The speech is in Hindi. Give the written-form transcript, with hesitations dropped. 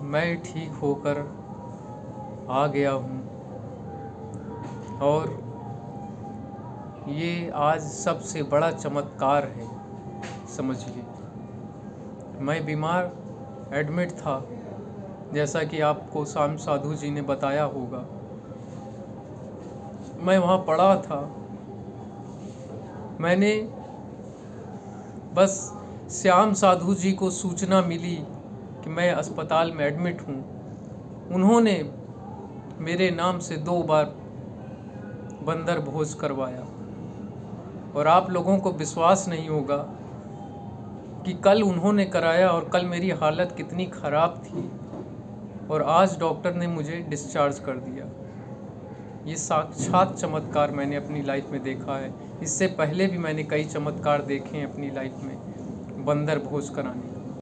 मैं ठीक होकर आ गया हूँ और ये आज सबसे बड़ा चमत्कार है। समझिए, मैं बीमार एडमिट था, जैसा कि आपको श्याम साधु जी ने बताया होगा। मैं वहाँ पड़ा था, मैंने बस श्याम साधु जी को सूचना मिली कि मैं अस्पताल में एडमिट हूँ। उन्होंने मेरे नाम से 2 बार बंदर भोज करवाया और आप लोगों को विश्वास नहीं होगा कि कल उन्होंने कराया और कल मेरी हालत कितनी ख़राब थी और आज डॉक्टर ने मुझे डिस्चार्ज कर दिया। ये साक्षात चमत्कार मैंने अपनी लाइफ में देखा है। इससे पहले भी मैंने कई चमत्कार देखे हैं अपनी लाइफ में, बंदर भोज कराने